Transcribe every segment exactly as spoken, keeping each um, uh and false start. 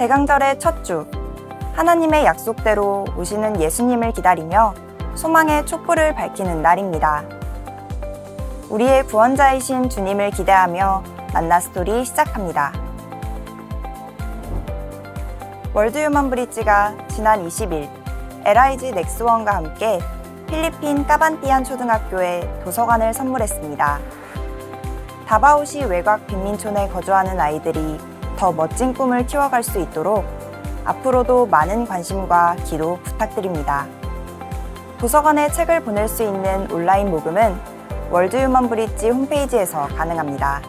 대강절의 첫 주, 하나님의 약속대로 오시는 예수님을 기다리며 소망의 촛불을 밝히는 날입니다. 우리의 구원자이신 주님을 기대하며 만나 스토리 시작합니다. 월드 휴먼 브릿지가 지난 이십 일 엘아이지 넥스원과 함께 필리핀 까반띠안 초등학교에 도서관을 선물했습니다. 다바오시 외곽 빈민촌에 거주하는 아이들이 더 멋진 꿈을 키워갈 수 있도록 앞으로도 많은 관심과 기도 부탁드립니다. 도서관에 책을 보낼 수 있는 온라인 모금은 월드 휴먼 브릿지 홈페이지에서 가능합니다.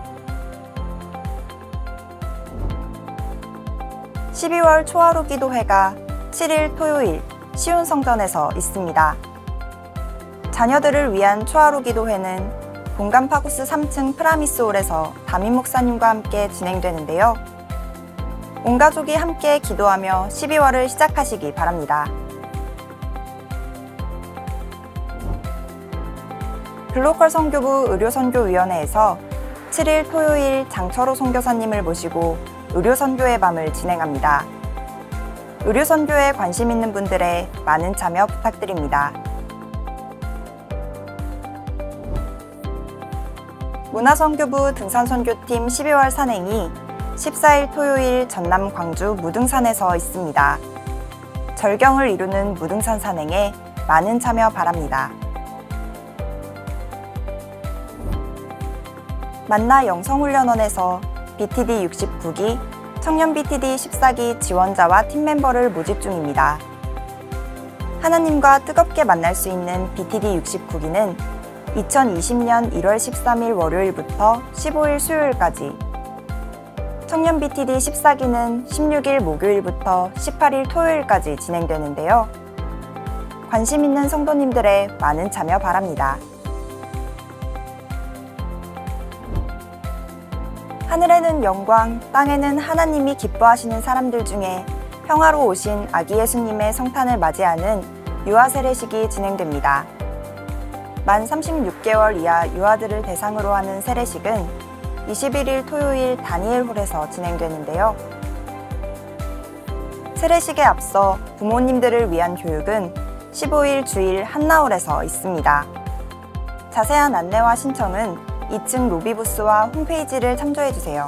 십이월 초하루 기도회가 칠 일 토요일 시온성전에서 있습니다. 자녀들을 위한 초하루 기도회는 본관 파구스 삼 층 프라미스홀에서 담임 목사님과 함께 진행되는데요. 온 가족이 함께 기도하며 십이월을 시작하시기 바랍니다. 글로컬 선교부 의료선교위원회에서 칠 일 토요일 장철호 선교사님을 모시고 의료선교의 밤을 진행합니다. 의료선교에 관심 있는 분들의 많은 참여 부탁드립니다. 문화선교부 등산선교팀 십이월 산행이 십사 일 토요일 전남 광주 무등산에서 있습니다. 절경을 이루는 무등산 산행에 많은 참여 바랍니다. 만나 영성훈련원에서 비티디 육십구 기, 청년 비티디 십사 기 지원자와 팀멤버를 모집 중입니다. 하나님과 뜨겁게 만날 수 있는 비티디 육십구 기는 이천이십 년 일월 십삼일 월요일부터 십오 일 수요일까지, 청년 비티디 십사 기는 십육 일 목요일부터 십팔 일 토요일까지 진행되는데요. 관심 있는 성도님들의 많은 참여 바랍니다. 하늘에는 영광, 땅에는 하나님이 기뻐하시는 사람들 중에 평화로 오신 아기 예수님의 성탄을 맞이하는 유아 세례식이 진행됩니다. 만 삼십육 개월 이하 유아들을 대상으로 하는 세례식은 이십일 일 토요일 다니엘홀에서 진행되는데요. 세례식에 앞서 부모님들을 위한 교육은 십오 일 주일 한나홀에서 있습니다. 자세한 안내와 신청은 이 층 로비 부스와 홈페이지를 참조해주세요.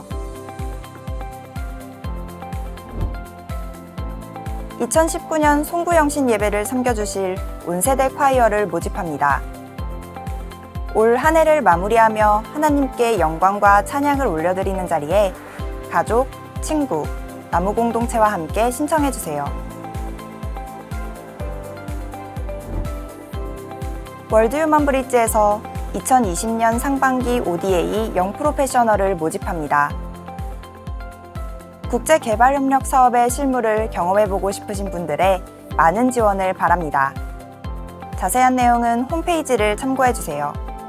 이천십구 년 송구영신 예배를 섬겨주실 온세대 콰이어를 모집합니다. 올 한 해를 마무리하며 하나님께 영광과 찬양을 올려드리는 자리에 가족, 친구, 나무 공동체와 함께 신청해주세요. 월드 휴먼 브릿지에서 이천이십 년 상반기 오디에이 영 프로페셔널을 모집합니다. 국제개발협력 사업의 실무를 경험해보고 싶으신 분들의 많은 지원을 바랍니다. 자세한 내용은 홈페이지를 참고해주세요.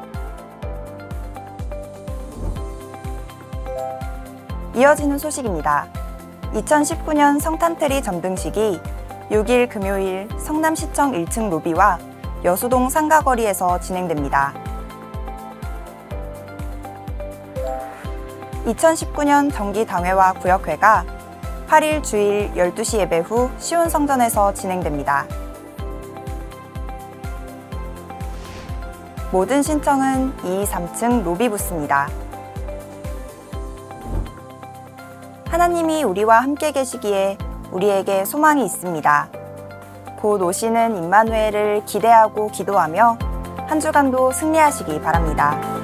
이어지는 소식입니다. 이천십구 년 성탄트리 점등식이 육 일 금요일 성남시청 일 층 로비와 여수동 상가거리에서 진행됩니다. 이천십구 년 정기당회와 구역회가 팔 일 주일 열두 시 예배 후 시온성전에서 진행됩니다. 모든 신청은 이 이 삼 층 로비 부스입니다. 하나님이 우리와 함께 계시기에 우리에게 소망이 있습니다. 곧 오시는 임마누엘을 기대하고 기도하며 한 주간도 승리하시기 바랍니다.